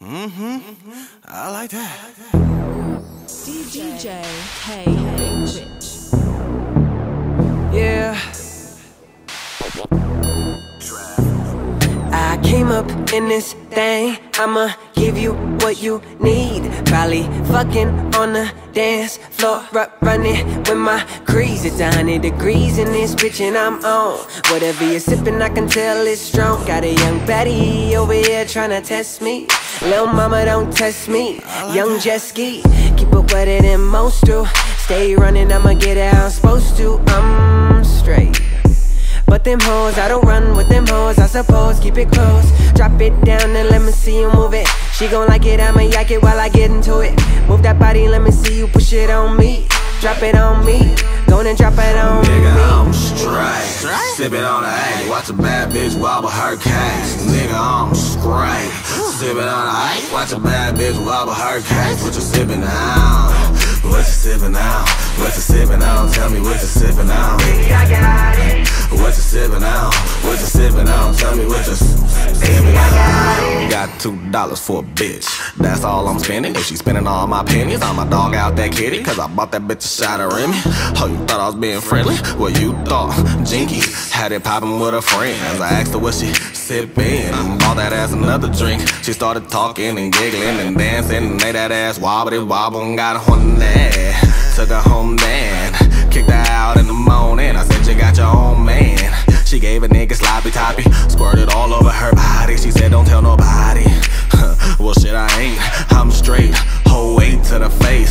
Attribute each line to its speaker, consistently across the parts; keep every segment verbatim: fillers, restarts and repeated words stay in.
Speaker 1: Mm-hmm. I like that.
Speaker 2: D J K Rich.
Speaker 3: Yeah. I came up in this thing, I'ma give you what you need. Probably fucking on the dance floor, running with my crease. It's a hundred degrees in this bitch and I'm on. Whatever you're sipping, I can tell it's strong. Got a young baddie over here tryna test me. Lil' mama, don't test me. Young jet ski, keep it wetter than most do. Stay running, I'ma get it how I'm supposed to. I'm straight. But them hoes, I don't run with them hoes, I suppose. Keep it close, drop it down and let me see you move it. She gon' like it, I'ma yak it while I get into it. Move that body, let me see you push it on me. Drop it on me, go and drop it on
Speaker 1: Nigga,
Speaker 3: me.
Speaker 1: Nigga, I'm straight, sippin' on the A. Watch a bad bitch wobble her case. Nigga, I'm straight, sippin' on the A. Watch a bad bitch wobble her case. What you sippin' on? What you sippin' on? What you sippin' on? Tell me what you sippin' on.
Speaker 3: Baby, I got it.
Speaker 1: What you sippin' on? What you sippin' on? Tell me what you sippin' on. Got two dollars for a bitch, that's all I'm spending. If she spending all my pennies, I'ma dog out that kitty. Cause I bought that bitch a shot of Remy. Oh, you thought I was being friendly? Well, you thought. Jinky had it poppin' with her friends. I asked her what she sippin', all that ass another drink. She started talking and giggling and dancing and made that ass wobbly wobble and got on that. Took her home then, kicked her out in the morning. I said, you got your own man. She gave a nigga sloppy toppy, squirted all over her body. She said, don't tell nobody. Well, shit, I ain't. I'm straight, whole weight to the face.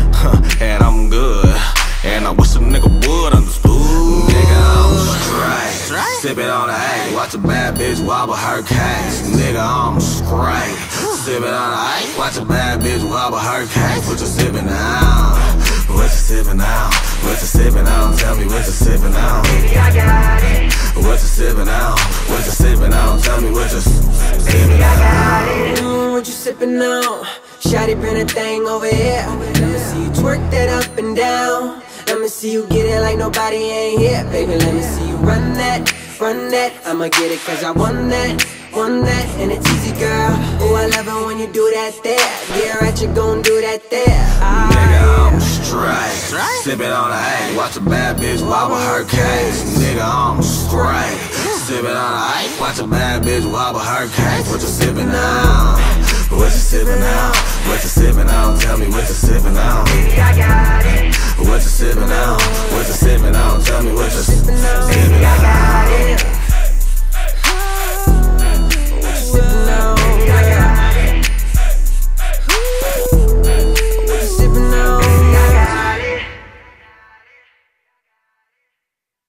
Speaker 1: And I'm good, and I wish a nigga would understood. Nigga, I'm straight, sippin' on the A. Watch a bad bitch wobble her case. Nigga, I'm straight, sippin' on the A. Watch a bad bitch wobble her case. What you sippin' on? What you sippin' on? What you sippin' on? Tell me what you sippin' on.
Speaker 3: Baby, I got it.
Speaker 1: What you sippin' on? What you sippin' on? Tell me what you sippin'
Speaker 3: Baby, I
Speaker 1: on.
Speaker 3: got it. Mm, what you sippin' on? Shawty, bring a thing over here. Let me see you twerk that up and down. Let me see you get it like nobody ain't here. Baby, let me see you run that, run that. I'ma get it cause I won that, won that. And it's easy, girl. Oh, I love it when you do that there. Yeah, right, you gon' do that there. Ah,
Speaker 1: Nigga, I'm straight, sippin' on the A. Watch a bad bitch wobble her case. Nigga, I'm straight, sippin' on the A. Watch a bad bitch wobble her case. What you sippin' on? What you sippin' on? What you sippin' on? Tell me what you sippin' on.
Speaker 3: Baby, I got it.
Speaker 1: What you sippin' on? What you sippin' on? Tell me what you sippin' on.
Speaker 3: Baby, I got it.